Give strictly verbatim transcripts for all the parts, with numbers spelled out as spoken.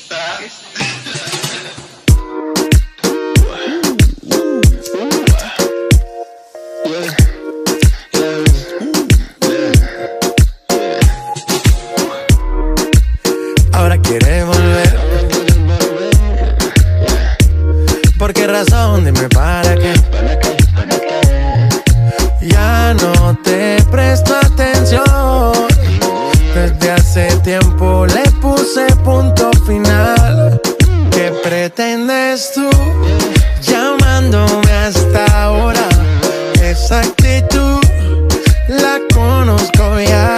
Ahora quiere volver. ¿Por qué razón? Dime para qué. Ya no te presto atención. Desde hace tiempo le puse punto final. ¿Qué pretendes tú llamándome hasta ahora? Esa actitud la conozco ya.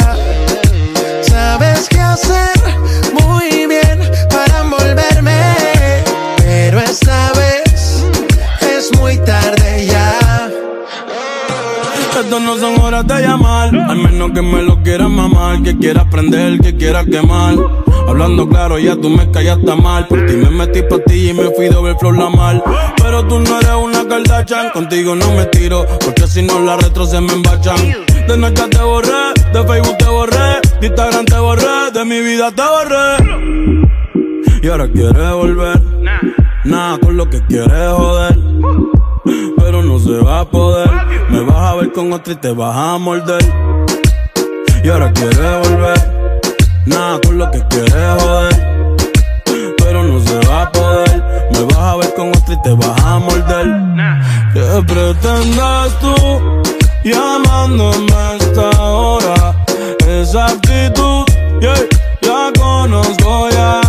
Sabes qué hacer muy bien para envolverme, pero esta vez es muy tarde ya. Esto no son horas de llamar, al menos que me lo quieras mamar, que quieras prender, que quieras quemar. Hablando claro, ya tú me callaste mal. Por ti me metí pa' ti y me fui doble flor la mal. Pero tú no eres una Kardashian, contigo no me tiro, porque si no la retro se me embachan. De Snapchat te borré, de Facebook te borré, de Instagram te borré, de mi vida te borré. Y ahora quieres volver, nada con lo que quieres joder, pero no se va a poder. Me vas a ver con otra y te vas a morder. Y ahora quieres volver, nada con lo que quieres joder, pero no se va a poder. Me vas a ver con otra y te vas a morder. ¿Qué pretendes tú llamándome a esta hora? Esa actitud, yeah, ya conozco ya.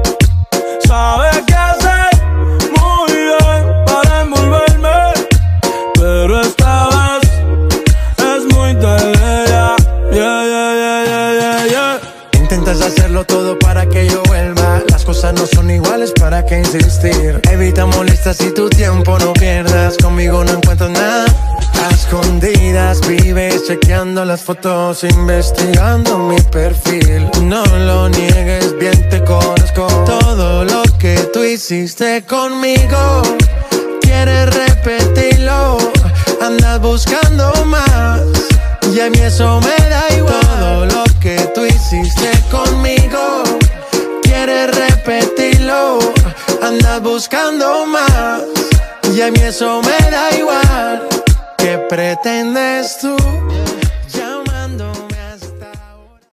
Sabes qué hacer muy bien para envolverme, pero esta vez es muy tarde ya. Yeah, yeah, yeah, yeah, yeah, yeah. Intentas hacerlo todo para que yo vuelva. Las cosas no son iguales, ¿para qué insistir? Evita molestas y tu tiempo no pierdas. Conmigo no encuentras nada. A escondidas vives chequeando las fotos, investigando mi perfil. No lo niegues, bien te conozco. Todo lo que tú hiciste conmigo, quieres repetirlo. Andas buscando más y a mí eso me da igual. Todo lo que tú hiciste conmigo, quieres repetirlo. Andas buscando más y a mí eso me da igual. ¿Qué pretendes tú